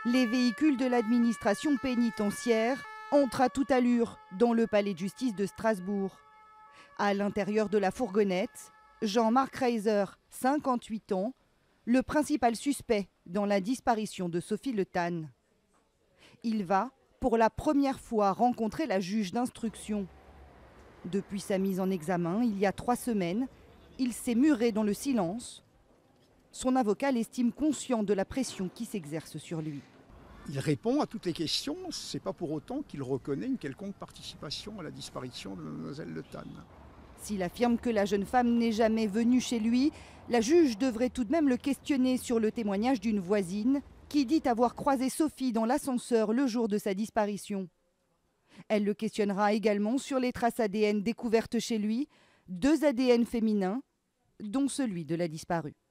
Les véhicules de l'administration pénitentiaire entrent à toute allure dans le palais de justice de Strasbourg. À l'intérieur de la fourgonnette, Jean-Marc Reiser, 58 ans, le principal suspect dans la disparition de Sophie Le Tan. Il va, pour la première fois, rencontrer la juge d'instruction. Depuis sa mise en examen, il y a 3 semaines, il s'est muré dans le silence. Son avocat l'estime conscient de la pression qui s'exerce sur lui. Il répond à toutes les questions, c'est pas pour autant qu'il reconnaît une quelconque participation à la disparition de mademoiselle Le Tan. S'il affirme que la jeune femme n'est jamais venue chez lui, la juge devrait tout de même le questionner sur le témoignage d'une voisine qui dit avoir croisé Sophie dans l'ascenseur le jour de sa disparition. Elle le questionnera également sur les traces ADN découvertes chez lui, 2 ADN féminins, dont celui de la disparue.